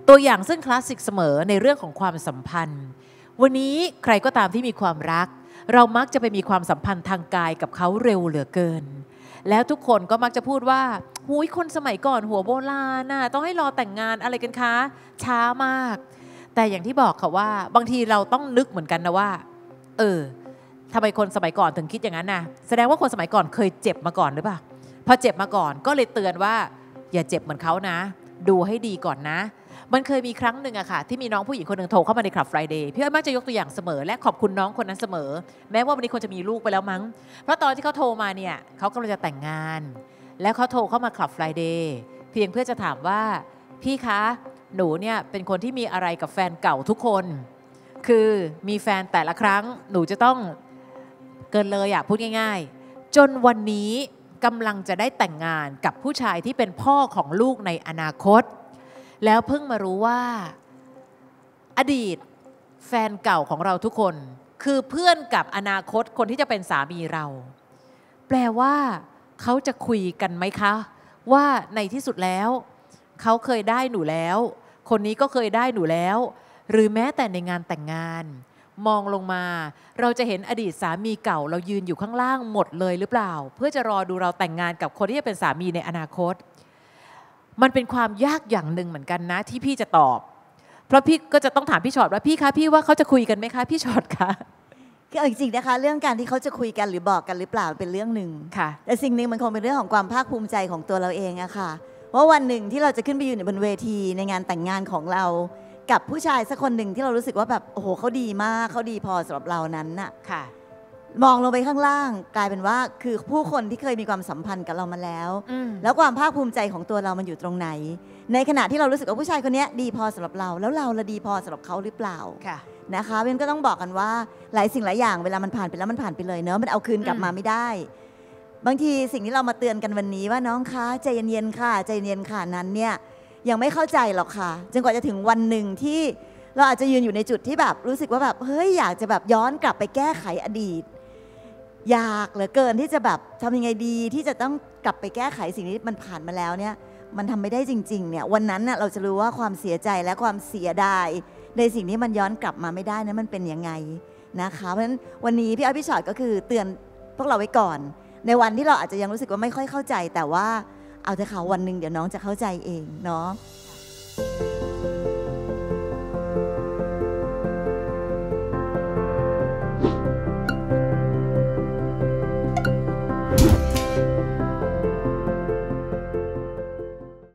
ตัวอย่างซึ่งคลาสสิกเสมอในเรื่องของความสัมพันธ์วันนี้ใครก็ตามที่มีความรักเรามักจะไปมีความสัมพันธ์ทางกายกับเขาเร็วเหลือเกินแล้วทุกคนก็มักจะพูดว่าหูยคนสมัยก่อนหัวโบราณน่ะต้องให้รอแต่งงานอะไรกันคะช้ามากแต่อย่างที่บอกค่ะว่าบางทีเราต้องนึกเหมือนกันนะว่าทำไมคนสมัยก่อนถึงคิดอย่างนั้นนะแสดงว่าคนสมัยก่อนเคยเจ็บมาก่อนหรือเปล่าพอเจ็บมาก่อนก็เลยเตือนว่าอย่าเจ็บเหมือนเขานะดูให้ดีก่อนนะมันเคยมีครั้งหนึ่งอะค่ะที่มีน้องผู้หญิงคนหนึ่งโทรเข้ามาในคลับ Friday พี่อ้อยมักจะยกตัวอย่างเสมอและขอบคุณน้องคนนั้นเสมอแม้ว่าวันนี้คนจะมีลูกไปแล้วมั้งเพราะตอนที่เขาโทรมาเนี่ยเขากำลังจะแต่งงานแล้วเขาโทรเข้ามาคลับ Friday เพียงเพื่อจะถามว่าพี่คะหนูเนี่ยเป็นคนที่มีอะไรกับแฟนเก่าทุกคนคือมีแฟนแต่ละครั้งหนูจะต้องเกินเลยอะพูดง่ายๆจนวันนี้กำลังจะได้แต่งงานกับผู้ชายที่เป็นพ่อของลูกในอนาคตแล้วเพิ่งมารู้ว่าอดีตแฟนเก่าของเราทุกคนคือเพื่อนกับอนาคตคนที่จะเป็นสามีเราแปลว่าเขาจะคุยกันไหมคะว่าในที่สุดแล้วเขาเคยได้หนูแล้วคนนี้ก็เคยได้หนูแล้วหรือแม้แต่ในงานแต่งงานมองลงมาเราจะเห็นอดีตสามีเก่าเรายืนอยู่ข้างล่างหมดเลยหรือเปล่าเพื่อจะรอดูเราแต่งงานกับคนที่จะเป็นสามีในอนาคตมันเป็นความยากอย่างหนึ่งเหมือนกันนะที่พี่จะตอบเพราะพี่ก็จะต้องถามพี่ชอตว่าพี่คะพี่ว่าเขาจะคุยกันไหมคะพี่ชอตคะคือจริงๆนะคะเรื่องการที่เขาจะคุยกันหรือบอกกันหรือเปล่าเป็นเรื่องหนึ่งแต่สิ่งหนึ่งมันคงเป็นเรื่องของความภาคภูมิใจของตัวเราเองอะค่ะว่าวันหนึ่งที่เราจะขึ้นไปยืนบนเวทีในงานแต่งงานของเรากับผู้ชายสักคนหนึ่งที่เรารู้สึกว่าแบบโอ้โหเขาดีมากเขาดีพอสำหรับเรานั้นน่ะมองลงไปข้างล่างกลายเป็นว่าคือผู้คนที่เคยมีความสัมพันธ์กับเรามาแล้วแล้วความภาคภูมิใจของตัวเรามันอยู่ตรงไหนในขณะที่เรารู้สึกว่าผู้ชายคนนี้ดีพอสำหรับเราแล้วเราละดีพอสำหรับเขาหรือเปล่านะคะเบนก็ต้องบอกกันว่าหลายสิ่งหลายอย่างเวลามันผ่านไปแล้วมันผ่านไปเลยเนอะมันเอาคืนกลับมาไม่ได้บางทีสิ่งที่เรามาเตือนกันวันนี้ว่าน้องคะใจเย็นๆค่ะใจเย็นๆค่ะนั้นเนี่ยยังไม่เข้าใจหรอกค่ะจนกว่าจะถึงวันหนึ่งที่เราอาจจะยืนอยู่ในจุดที่แบบรู้สึกว่าแบบเฮ้ยอยากจะแบบย้อนกลับไปแก้ไขอดีตอยากเหลือเกินที่จะแบบทำยังไงดีที่จะต้องกลับไปแก้ไขสิ่งที่มันผ่านมาแล้วเนี่ยมันทำไม่ได้จริงๆเนี่ยวันนั้นน่ะเราจะรู้ว่าความเสียใจและความเสียดายในสิ่งที่มันย้อนกลับมาไม่ได้นั้นมันเป็นยังไงนะคะเพราะฉะนั้นวันนี้พี่อ้อยพี่ชอตก็คือเตือนพวกเราไว้ก่อนในวันที่เราอาจจะยังรู้สึกว่าไม่ค่อยเข้าใจแต่ว่าเอาเถอะค่ะวันหนึ่งเดี๋ยวน้องจะเข้าใจเองเนาะ